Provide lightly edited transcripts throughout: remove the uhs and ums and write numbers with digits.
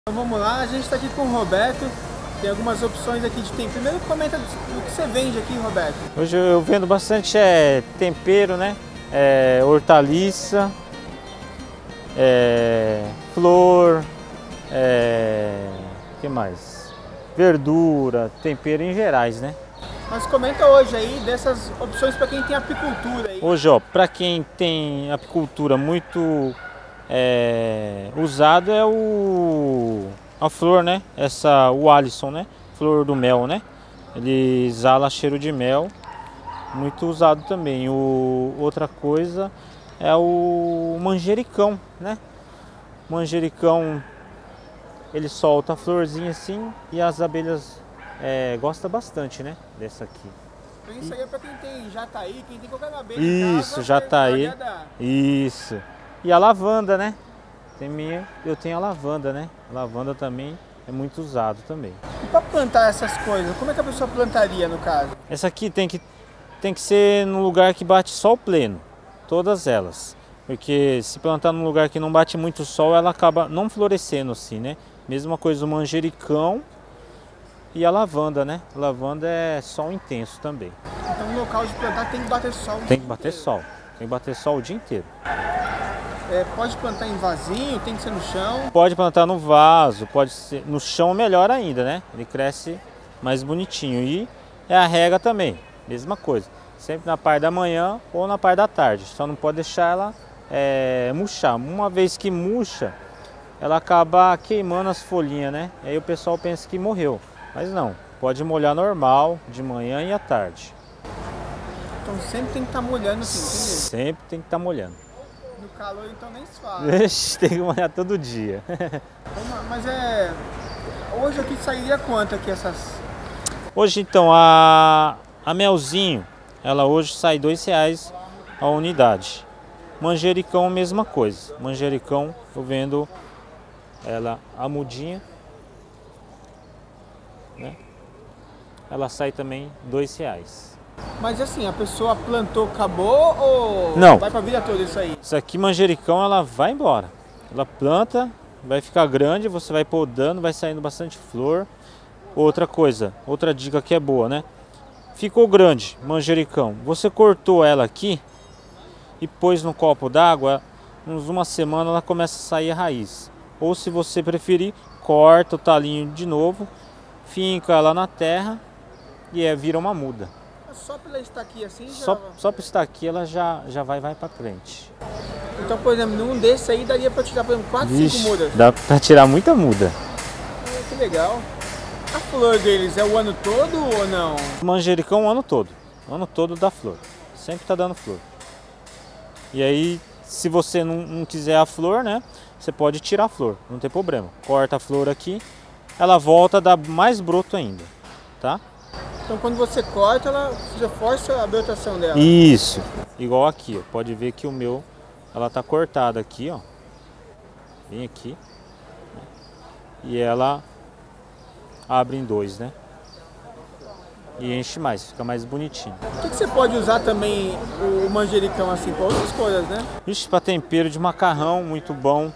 Então vamos lá, a gente está aqui com o Roberto, tem algumas opções aqui de tempero. Primeiro comenta o que você vende aqui, Roberto. Hoje eu vendo bastante tempero, né? Hortaliça, flor, que mais? Verdura, tempero em gerais, né? Mas comenta hoje aí dessas opções para quem tem apicultura aí. Hoje, ó, para quem tem apicultura muito usado é a flor, né? O Alisson, né? Flor do mel, né? Ele exala cheiro de mel, muito usado também. Outra coisa é o manjericão, né? Manjericão, ele solta a florzinha assim e as abelhas gostam bastante, né? Dessa aqui. Isso aí é para quem tem jataí, quem tem qualquer abelha Isso, em casa, jataí. Isso. E a lavanda, né? Eu tenho a lavanda, né? A lavanda também é muito usado também. E para plantar essas coisas, como é que a pessoa plantaria no caso? Essa aqui tem que ser num lugar que bate sol pleno, todas elas. Porque se plantar num lugar que não bate muito sol, ela acaba não florescendo assim, né? Mesma coisa o manjericão e a lavanda, né? A lavanda é sol intenso também. Então no local de plantar tem que bater sol. Tem que bater sol. Tem que bater sol o dia inteiro. Pode plantar em vasinho, tem que ser no chão? Pode plantar no vaso, pode ser no chão, melhor ainda, né? Ele cresce mais bonitinho. E a rega também, mesma coisa. Sempre na parte da manhã ou na parte da tarde. Só não pode deixar ela murchar. Uma vez que murcha, ela acaba queimando as folhinhas, né? Aí o pessoal pensa que morreu. Mas não, pode molhar normal, de manhã e à tarde. Então sempre tem que estar molhando assim, entendeu? Sempre tem que estar molhando. No calor então nem se fala. Tem que molhar todo dia. Mas hoje aqui sairia quanto aqui essas? Hoje então a melzinho, ela hoje sai R$2 a unidade. Manjericão, mesma coisa. Manjericão eu vendo ela a mudinha, né? Ela sai também R$2. Mas assim, a pessoa plantou, acabou ou não, vai pra vida toda isso aí? Isso aqui, manjericão, ela vai embora. Ela planta, vai ficar grande, você vai podando, vai saindo bastante flor. Outra coisa, outra dica que é boa, né? Ficou grande, manjericão. Você cortou ela aqui e pôs no copo d'água, uns uma semana ela começa a sair a raiz. Ou se você preferir, corta o talinho de novo, finca ela na terra e vira uma muda. Só pela estar aqui assim? Só por estar aqui ela já vai para frente. Então, por exemplo, num desse aí daria para tirar, por exemplo, 4, 5 mudas? Dá para tirar muita muda. Que legal. A flor deles é o ano todo ou não? Manjericão o ano todo. O ano todo dá flor. Sempre tá dando flor. E aí, se você não quiser a flor, né? Você pode tirar a flor, não tem problema. Corta a flor aqui, ela volta a dar mais broto ainda, tá? Então quando você corta, ela já força a brotação dela? Isso. Igual aqui, ó. Pode ver que o meu, ela tá cortada aqui, ó. Bem aqui. E ela abre em 2, né? E enche mais, fica mais bonitinho. Por que você pode usar também o manjericão assim para outras coisas, né? Isso para tempero de macarrão, muito bom.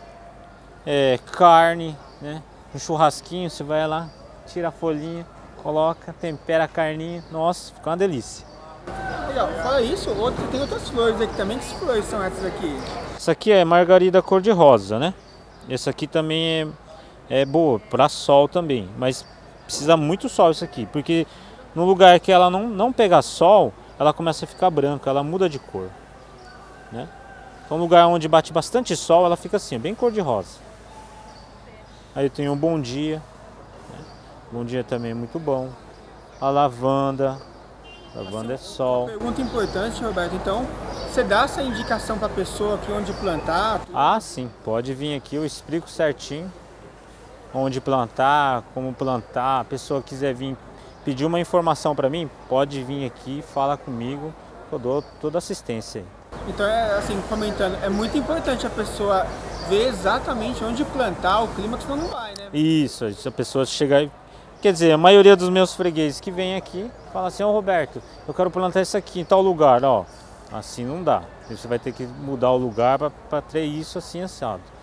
Carne, né? Um churrasquinho, você vai lá, tira a folhinha, coloca, tempera a carninha. Nossa, fica uma delícia. Legal. Fala isso, tem outras flores aqui também. Que flores são essas aqui? Essa aqui é margarida cor-de-rosa, né? Essa aqui também é boa para sol também, mas precisa muito sol isso aqui, porque no lugar que ela não pega sol, ela começa a ficar branca, ela muda de cor, né? Então, lugar onde bate bastante sol, ela fica assim, bem cor-de-rosa. Aí eu tenho um bom dia, né? Bom dia também é muito bom. A lavanda é sol. Uma pergunta importante, Roberto. Então, você dá essa indicação para a pessoa aqui onde plantar? Ah, sim, pode vir aqui, eu explico certinho onde plantar, como plantar. A pessoa quiser vir pedir uma informação para mim, pode vir aqui, fala comigo, eu dou toda assistência aí. Então, assim, comentando, é muito importante a pessoa ver exatamente onde plantar, o clima, que senão não vai, né? Isso, a pessoa chegar e... Quer dizer, a maioria dos meus fregueses que vem aqui, fala assim, ô Roberto, eu quero plantar isso aqui em tal lugar, ó. Assim não dá. Você vai ter que mudar o lugar para ter isso assim assado.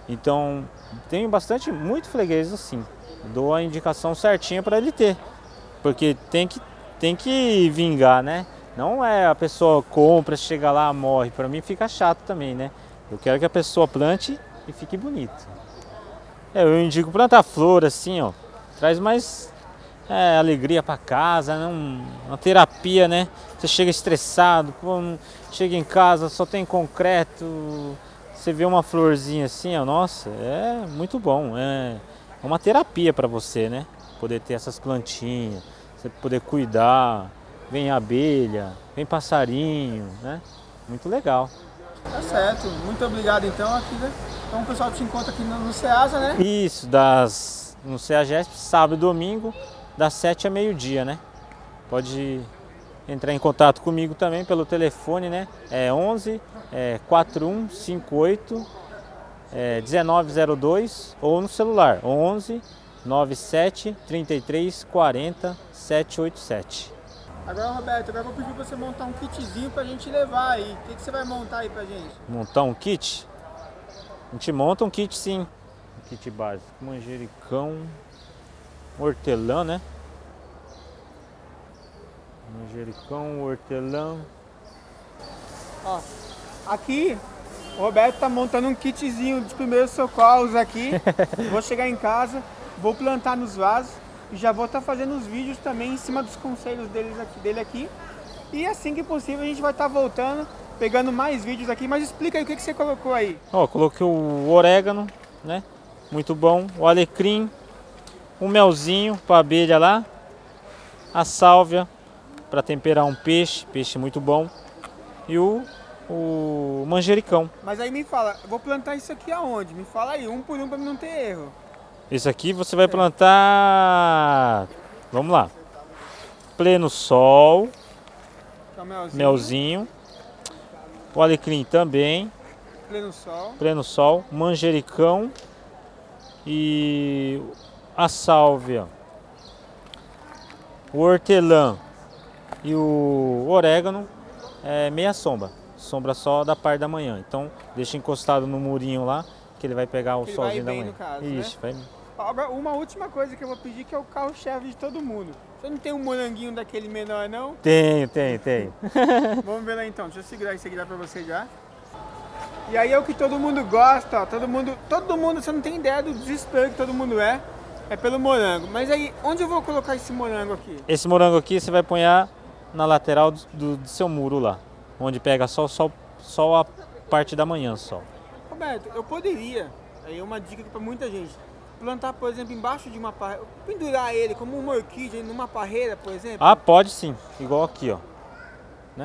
Então, tenho muito freguês assim. Dou a indicação certinha para ele ter, porque tem que vingar, né? Não é a pessoa compra, chega lá, morre. Para mim fica chato também, né? Eu quero que a pessoa plante e fique bonito. Eu indico plantar flor assim, ó. Traz mais alegria para casa, né? Uma terapia, né? Você chega estressado, chega em casa, só tem concreto. Você vê uma florzinha assim, ó, nossa, é muito bom. É uma terapia para você, né? Poder ter essas plantinhas, você poder cuidar. Vem abelha, vem passarinho, né? Muito legal. Tá certo, muito obrigado então aqui, né? Então o pessoal te encontra aqui no Ceasa, né? Isso, no CEAGESP, sábado e domingo, das 7 a meio-dia, né? Pode entrar em contato comigo também pelo telefone, né? É 11 4158 1902 ou no celular 11 97 33 40 787. Agora, Roberto, agora eu vou pedir pra você montar um kitzinho pra gente levar aí. O que você vai montar aí pra gente? Montar um kit? A gente monta um kit sim. Um kit básico. Manjericão, hortelã, né? Manjericão, hortelã. Ó, aqui o Roberto tá montando um kitzinho de primeiros socorros aqui. Vou chegar em casa, vou plantar nos vasos. E já vou estar fazendo os vídeos também em cima dos conselhos dele aqui. E assim que possível a gente vai estar voltando, pegando mais vídeos aqui. Mas explica aí o que você colocou aí. Ó, coloquei o orégano, né? Muito bom. O alecrim, um melzinho para abelha lá. A sálvia para temperar um peixe muito bom. E o manjericão. Mas aí me fala, eu vou plantar isso aqui aonde? Me fala aí, um por um para não ter erro. Esse aqui você vai plantar, vamos lá, pleno sol, melzinho, o alecrim também, pleno sol, manjericão e a sálvia, o hortelã e o orégano, meia sombra só da parte da manhã. Então deixa encostado no murinho lá que ele vai pegar o solzinho da manhã. No caso, isso, né? vai. Agora, uma última coisa que eu vou pedir, que é o carro-chefe de todo mundo. Você não tem um moranguinho daquele menor, não? Tenho. Vamos ver lá então, deixa eu segurar isso aqui lá pra você já. E aí é o que todo mundo gosta, ó. Todo mundo, você não tem ideia do desespero que todo mundo é pelo morango. Mas aí, onde eu vou colocar esse morango aqui? Esse morango aqui você vai apanhar na lateral do seu muro lá, onde pega só a parte da manhã só. Roberto, eu poderia, aí é uma dica para muita gente, plantar, por exemplo, embaixo de uma parreira, pendurar ele como uma orquídea numa parreira, por exemplo? Ah, pode sim, igual aqui, ó. Né?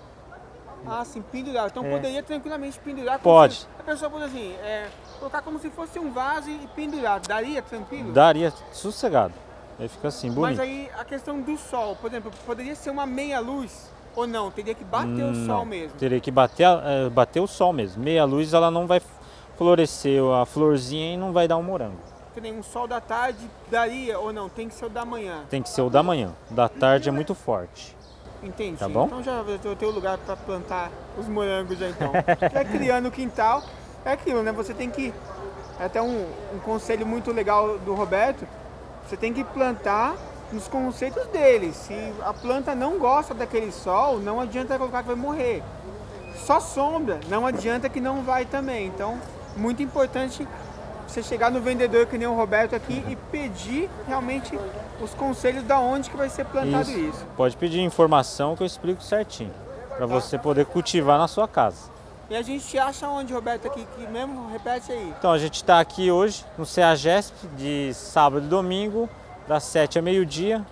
Ah, sim, pendurar. Então poderia tranquilamente pendurar. Pode. A pessoa pode assim, colocar como se fosse um vaso e pendurar. Daria tranquilo? Daria, sossegado. Aí fica assim, bonito. Mas aí a questão do sol, por exemplo, poderia ser uma meia luz ou não? Teria que bater o sol mesmo? Teria que bater o sol mesmo. Meia luz ela não vai florescer a florzinha e não vai dar um morango. Que nem um sol da tarde daria ou não? Tem que ser o da manhã? Tem que ser o da manhã. Da tarde é muito forte. Entendi. Tá bom? Então já vou ter o lugar para plantar os morangos já então. Vai criando o quintal, é aquilo, né? Você tem que, até um conselho muito legal do Roberto, você tem que plantar nos conceitos dele. Se a planta não gosta daquele sol, não adianta colocar que vai morrer. Só sombra, não adianta que não vai também. Então, muito importante você chegar no vendedor que nem o Roberto aqui e pedir realmente os conselhos da onde que vai ser plantado isso. Pode pedir informação que eu explico certinho, para você poder cultivar na sua casa. E a gente acha onde, Roberto, aqui que mesmo? Repete aí. Então a gente está aqui hoje no CEAGESP de sábado e domingo, das 7 a meio-dia.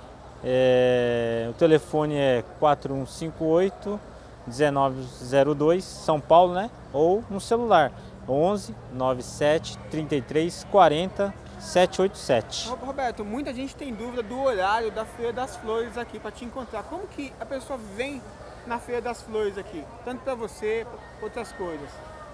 O telefone é 4158 1902, São Paulo, né? Ou no celular 11 97 33 40 787. Roberto, muita gente tem dúvida do horário da Feira das Flores aqui para te encontrar. Como que a pessoa vem na Feira das Flores aqui? Tanto para você, para outras coisas.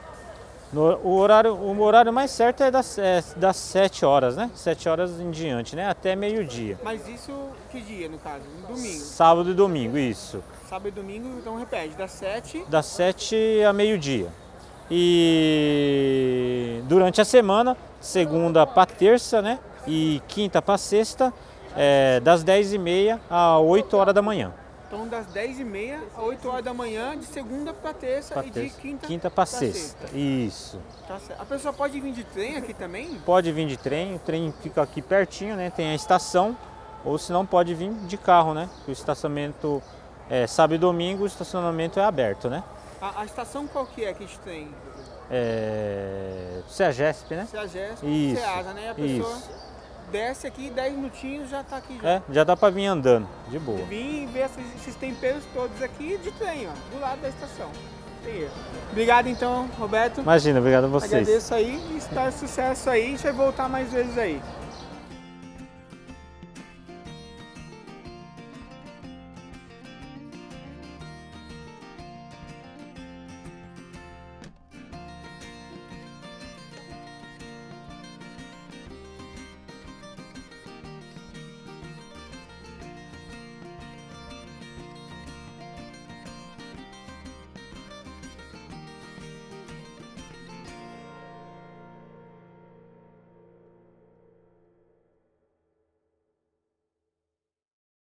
O horário mais certo é das 7 horas, né? 7 horas em diante, né? Até meio-dia. Mas isso que dia, no caso? Domingo? Sábado e domingo, isso. Sábado e domingo, então repete, das 7... Das 7 a meio-dia. E durante a semana, segunda para terça, né? E quinta para sexta, das 10h30 às 8 horas da manhã. Então das 10h30 às 8 horas da manhã, de segunda para terça e de quinta para sexta. Isso. Tá certo. A pessoa pode vir de trem aqui também? Pode vir de trem, o trem fica aqui pertinho, né? Tem a estação, ou se não pode vir de carro, né? O estacionamento sábado e domingo, o estacionamento é aberto, né? A estação qual que é que a gente tem? CEAGESP, né? CEAGESP, Isso, CEASA, né? A pessoa isso. desce aqui, 10 minutinhos já tá aqui já. Já dá pra vir andando, de boa. Vim e ver esses temperos todos aqui de trem, ó, do lado da estação. Tem erro. Obrigado então, Roberto. Imagina, obrigado a vocês. Agradeço aí e espero sucesso aí. A gente vai voltar mais vezes aí.